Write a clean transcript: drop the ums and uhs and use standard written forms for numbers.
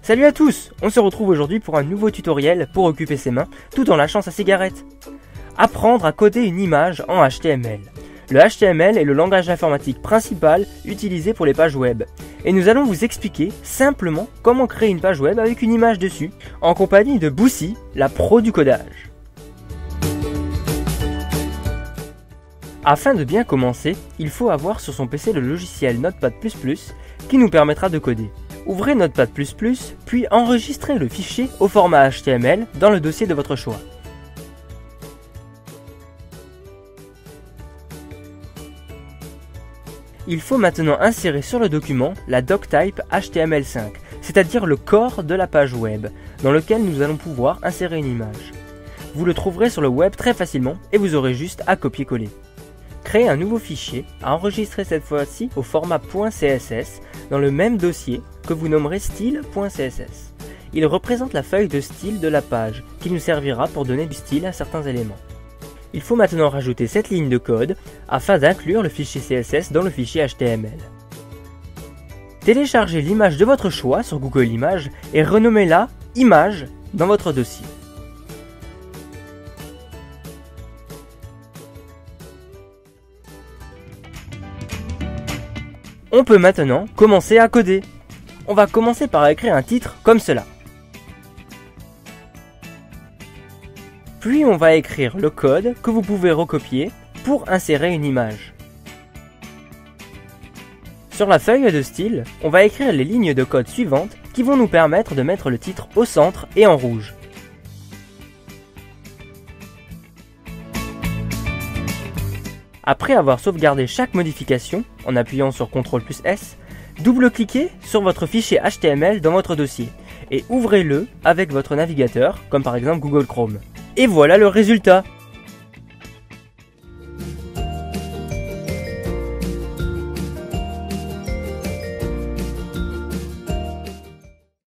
Salut à tous, on se retrouve aujourd'hui pour un nouveau tutoriel pour occuper ses mains tout en lâchant sa cigarette. Apprendre à coder une image en HTML. Le HTML est le langage informatique principal utilisé pour les pages web. Et nous allons vous expliquer simplement comment créer une page web avec une image dessus, en compagnie de Boussi, la pro du codage. Afin de bien commencer, il faut avoir sur son PC le logiciel Notepad++ qui nous permettra de coder. Ouvrez Notepad++, puis enregistrez le fichier au format HTML dans le dossier de votre choix. Il faut maintenant insérer sur le document la doctype HTML5, c'est-à-dire le corps de la page web, dans lequel nous allons pouvoir insérer une image. Vous le trouverez sur le web très facilement et vous aurez juste à copier-coller. Créez un nouveau fichier, à enregistrer cette fois-ci au format .css dans le même dossier que vous nommerez style.css. Il représente la feuille de style de la page qui nous servira pour donner du style à certains éléments. Il faut maintenant rajouter cette ligne de code afin d'inclure le fichier CSS dans le fichier HTML. Téléchargez l'image de votre choix sur Google Images et renommez-la Image dans votre dossier. On peut maintenant commencer à coder. On va commencer par écrire un titre comme cela. Puis on va écrire le code que vous pouvez recopier pour insérer une image. Sur la feuille de style, on va écrire les lignes de code suivantes qui vont nous permettre de mettre le titre au centre et en rouge. Après avoir sauvegardé chaque modification, en appuyant sur CTRL+S, double-cliquez sur votre fichier HTML dans votre dossier et ouvrez-le avec votre navigateur, comme par exemple Google Chrome. Et voilà le résultat!